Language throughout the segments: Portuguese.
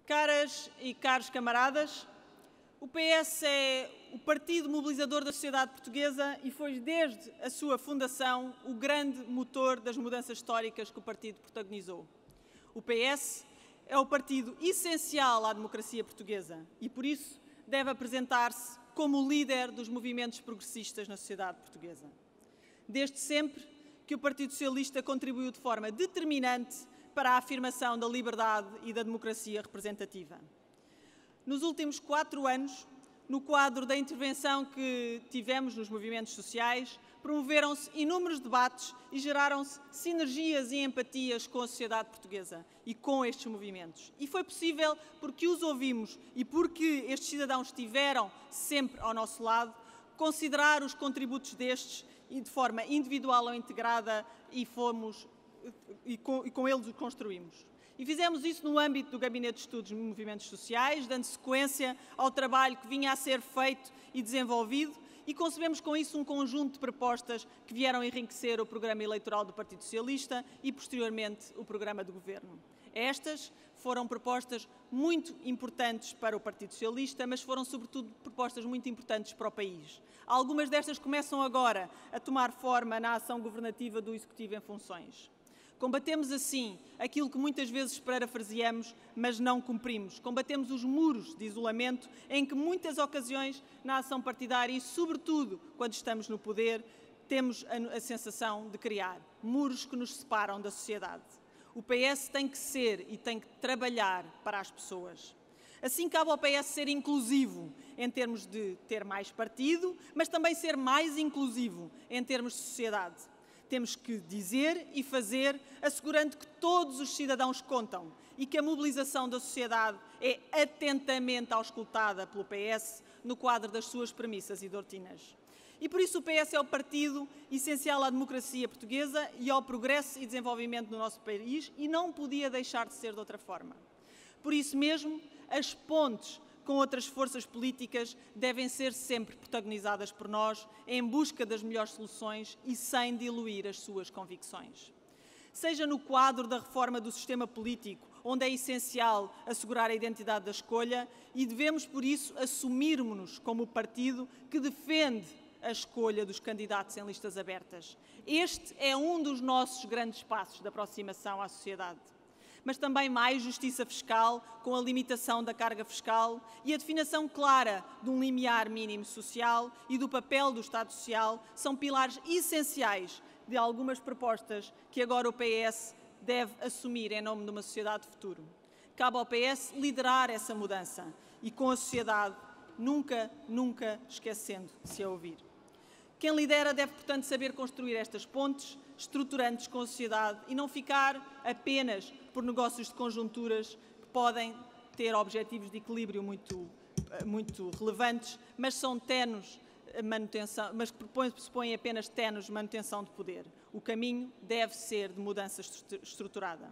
Caras e caros camaradas, o PS é o partido mobilizador da sociedade portuguesa e foi desde a sua fundação o grande motor das mudanças históricas que o partido protagonizou. O PS é o partido essencial à democracia portuguesa e, por isso, deve apresentar-se como o líder dos movimentos progressistas na sociedade portuguesa. Desde sempre que o Partido Socialista contribuiu de forma determinante para a afirmação da liberdade e da democracia representativa. Nos últimos 4 anos, no quadro da intervenção que tivemos nos movimentos sociais, promoveram-se inúmeros debates e geraram-se sinergias e empatias com a sociedade portuguesa e com estes movimentos. E foi possível porque os ouvimos e porque estes cidadãos estiveram sempre ao nosso lado, considerar os contributos destes e de forma individual ou integrada e com eles o construímos. E fizemos isso no âmbito do Gabinete de Estudos de Movimentos Sociais, dando sequência ao trabalho que vinha a ser feito e desenvolvido, e concebemos com isso um conjunto de propostas que vieram enriquecer o programa eleitoral do Partido Socialista e, posteriormente, o programa do Governo. Estas foram propostas muito importantes para o Partido Socialista, mas foram, sobretudo, propostas muito importantes para o país. Algumas destas começam agora a tomar forma na ação governativa do Executivo em funções. Combatemos assim aquilo que muitas vezes parafraseamos, mas não cumprimos. Combatemos os muros de isolamento em que muitas ocasiões na ação partidária e, sobretudo, quando estamos no poder, temos a sensação de criar muros que nos separam da sociedade. O PS tem que ser e tem que trabalhar para as pessoas. Assim cabe ao PS ser inclusivo em termos de ter mais partido, mas também ser mais inclusivo em termos de sociedade. Temos que dizer e fazer, assegurando que todos os cidadãos contam e que a mobilização da sociedade é atentamente auscultada pelo PS no quadro das suas premissas e doutrinas. E por isso o PS é o partido essencial à democracia portuguesa e ao progresso e desenvolvimento do nosso país e não podia deixar de ser de outra forma. Por isso mesmo, as pontes com outras forças políticas devem ser sempre protagonizadas por nós em busca das melhores soluções e sem diluir as suas convicções. Seja no quadro da reforma do sistema político, onde é essencial assegurar a identidade da escolha e devemos, por isso, assumirmos-nos como o partido que defende a escolha dos candidatos em listas abertas. Este é um dos nossos grandes passos de aproximação à sociedade. Mas também mais justiça fiscal, com a limitação da carga fiscal e a definição clara de um limiar mínimo social e do papel do Estado Social são pilares essenciais de algumas propostas que agora o PS deve assumir em nome de uma sociedade de futuro. Cabe ao PS liderar essa mudança e com a sociedade nunca esquecendo de se ouvir. Quem lidera deve, portanto, saber construir estas pontes estruturantes com a sociedade e não ficar apenas por negócios de conjunturas que podem ter objetivos de equilíbrio muito relevantes, mas são tenos manutenção, mas que pressupõem apenas tenos de manutenção de poder. O caminho deve ser de mudança estruturada.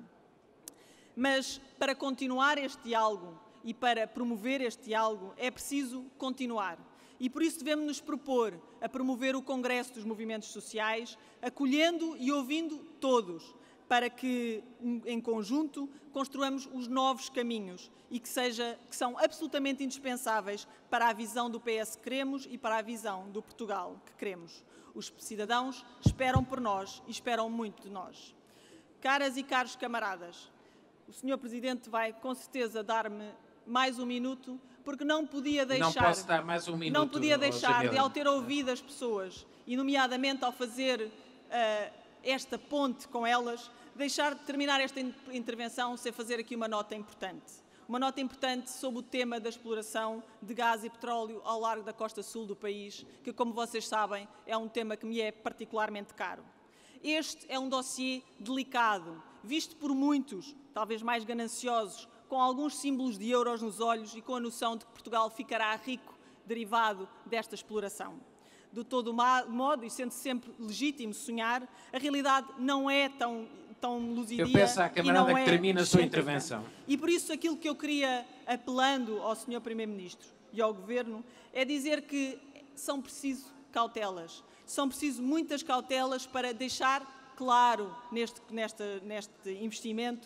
Mas para continuar este diálogo e para promover este diálogo é preciso continuar. E por isso devemos nos propor a promover o Congresso dos Movimentos Sociais, acolhendo e ouvindo todos, para que, em conjunto, construamos os novos caminhos e que são absolutamente indispensáveis para a visão do PS que queremos e para a visão do Portugal que queremos. Os cidadãos esperam por nós e esperam muito de nós. Caras e caros camaradas, o Sr. Presidente vai, com certeza, dar-me mais um minuto, porque não podia deixar, não posso dar mais um minuto, não podia deixar de, ao ter ouvido as pessoas, e nomeadamente ao fazer esta ponte com elas, deixar de terminar esta intervenção sem fazer aqui uma nota importante. Uma nota importante sobre o tema da exploração de gás e petróleo ao largo da costa sul do país, que, como vocês sabem, é um tema que me é particularmente caro. Este é um dossiê delicado, visto por muitos, talvez mais gananciosos, com alguns símbolos de euros nos olhos e com a noção de que Portugal ficará rico derivado desta exploração. De todo modo, e sendo sempre legítimo sonhar, a realidade não é tão luzidia. Eu peço à camarada que termine a sua intervenção. E por isso aquilo que eu queria, apelando ao Sr. Primeiro-Ministro e ao Governo, é dizer que são preciso cautelas. São preciso muitas cautelas para deixar claro neste investimento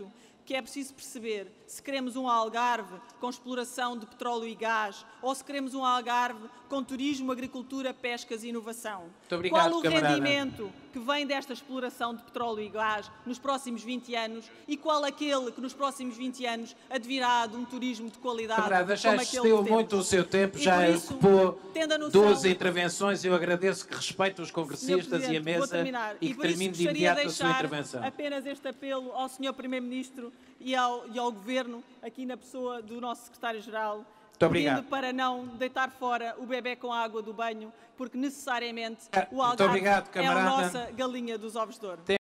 que é preciso perceber se queremos um Algarve com exploração de petróleo e gás ou se queremos um Algarve com turismo, agricultura, pescas e inovação. Muito obrigado, Qual o camarada. rendimento que vem desta exploração de petróleo e gás nos próximos 20 anos e qual aquele que nos próximos 20 anos advirá de um turismo de qualidade Camarada, já como aquele excedeu que temos? muito o seu tempo, E já por isso, ocupou tendo a noção- 12 intervenções. Eu agradeço que respeite os Sr. congressistas e a Presidente, vou mesa terminar. e que por isso termine de gostaria imediato de a sua deixar intervenção. apenas este apelo ao Sr. Primeiro-Ministro e ao Governo, aqui na pessoa do nosso Secretário-Geral, obrigado. pedindo para não deitar fora o bebê com a água do banho, porque necessariamente o Muito Algarve obrigado, é a camarada. nossa galinha dos ovos de ouro.